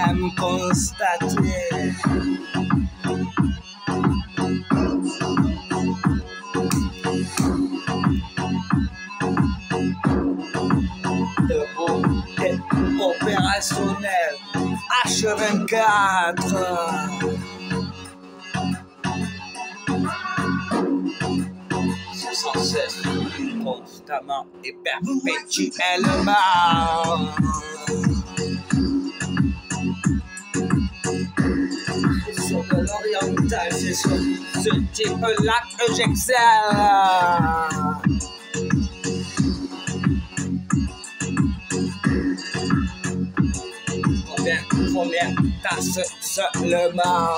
même constater debout et opérationnel H24. Sans cesse, constamment et perpétuellement. Sur de l'oriental, c'est sur ce type-là que j'excelle. Combien tasses seulement?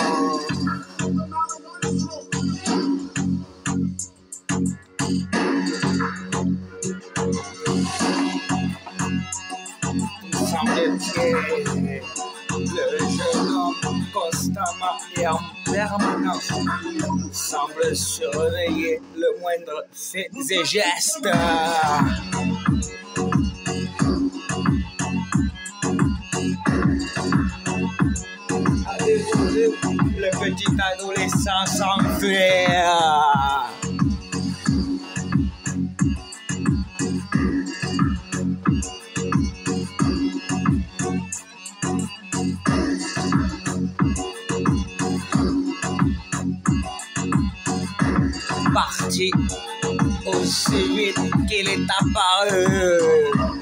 Le jeune homme, constamment et en permanence, semble surveiller le moindre fait et geste. Avez-vous vu le petit adolescent s'enfuir? Parti aussi vite qu'il est apparu.